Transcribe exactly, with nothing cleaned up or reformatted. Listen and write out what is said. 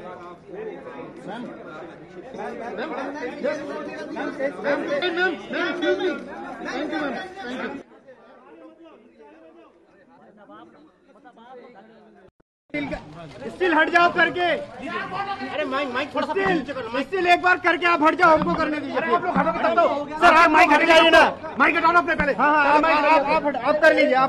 Still हट जाओ करके। अरे माइक माइक थोड़ा सा स्टिल एक बार करके आप हट जाओ, हमको करने दीजिए। आप लोग हटो तब तो सर, आप माइक हट जाइए ना, माइक हटाओ अपने पहले। हाँ हाँ, आप कर लीजिए आप।